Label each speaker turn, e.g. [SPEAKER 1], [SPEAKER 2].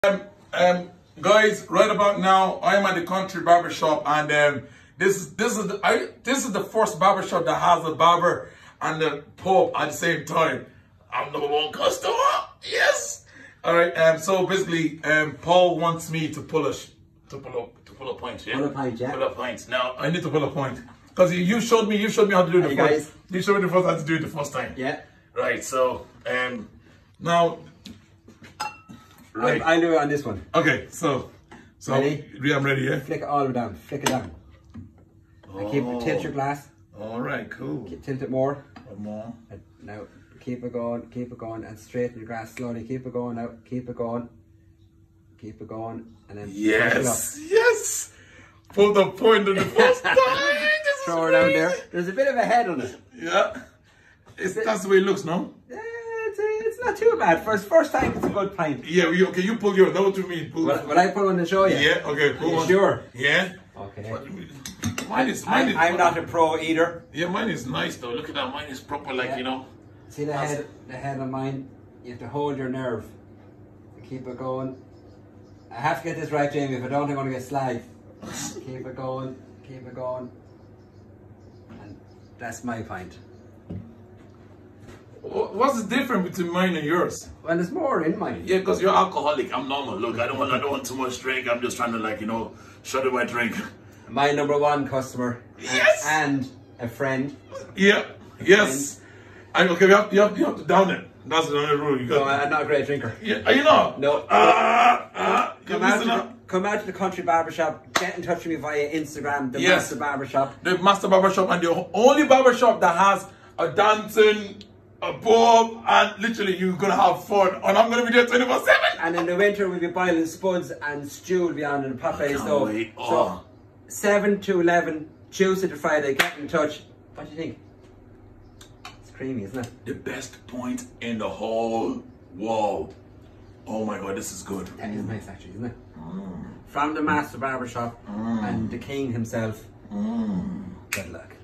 [SPEAKER 1] Guys, right about now, I am at the Country Barbershop, and this is the first barbershop that has a barber and the Pope at the same time. I'm #1 customer. Yes. All right. So basically, Paul wants me to pull a point. Yeah.
[SPEAKER 2] Pull a point. Yeah.
[SPEAKER 1] Pull a point. Now I need to pull a point because you showed me how to do it the first. You showed me how to do it the first time.
[SPEAKER 2] Yeah.
[SPEAKER 1] Right. So now. Right.
[SPEAKER 2] I'll do it on this one.
[SPEAKER 1] Okay, so
[SPEAKER 2] ready?
[SPEAKER 1] I'm ready, yeah?
[SPEAKER 2] Flick it all the way down. Flick it down. And tilt your glass.
[SPEAKER 1] Alright, cool.
[SPEAKER 2] Tilt it more.
[SPEAKER 1] More.
[SPEAKER 2] Now keep it going, and straighten your glass slowly. Keep it going now. Keep it going, and then
[SPEAKER 1] yes, yes. Put the point on the first time.
[SPEAKER 2] Throw it down there. There's a bit of a head on it.
[SPEAKER 1] Yeah. That's the way it looks, no?
[SPEAKER 2] It's not too bad. First time, it's a good pint.
[SPEAKER 1] Yeah, okay, you pull yours. Know what you mean?
[SPEAKER 2] Will I pull one to show you?
[SPEAKER 1] Yeah, okay, pull one.
[SPEAKER 2] Sure?
[SPEAKER 1] Yeah?
[SPEAKER 2] Okay.
[SPEAKER 1] Mine is
[SPEAKER 2] I'm not a pro either.
[SPEAKER 1] Yeah, mine is nice though. Look at that. Mine is proper, like, you know.
[SPEAKER 2] See the head on mine? You have to hold your nerve. Keep it going. I have to get this right, Jamie. If I don't, I'm going to get slagged. Keep it going. And that's my pint.
[SPEAKER 1] What's the difference between mine and yours?
[SPEAKER 2] Well, there's more in mine.
[SPEAKER 1] Yeah, because you're alcoholic. I'm normal. Look, I don't want too much drink. I'm just trying to, like, you know, shut my drink.
[SPEAKER 2] My #1 customer.
[SPEAKER 1] Yes.
[SPEAKER 2] And a friend.
[SPEAKER 1] Yeah. Yes. Okay, you have to down it. That's another rule.
[SPEAKER 2] No, I'm not a great drinker.
[SPEAKER 1] Yeah, are you not?
[SPEAKER 2] No. Come out to the Country Barbershop. Get in touch with me via Instagram. The Master Barbershop.
[SPEAKER 1] The Master Barbershop, and the only barbershop that has a dancing, a pub, and literally you're gonna have fun. And I'm gonna be there 24/7.
[SPEAKER 2] And in the winter we'll be boiling spuds, and stew will be on in the Popeye stove. So 7 to 11, Tuesday to Friday. Get in touch. What do you think? It's creamy, isn't it?
[SPEAKER 1] The best point in the whole world. Oh my God, this is good.
[SPEAKER 2] That is nice, actually, isn't it? From the Master Barbershop and the King himself. Good luck.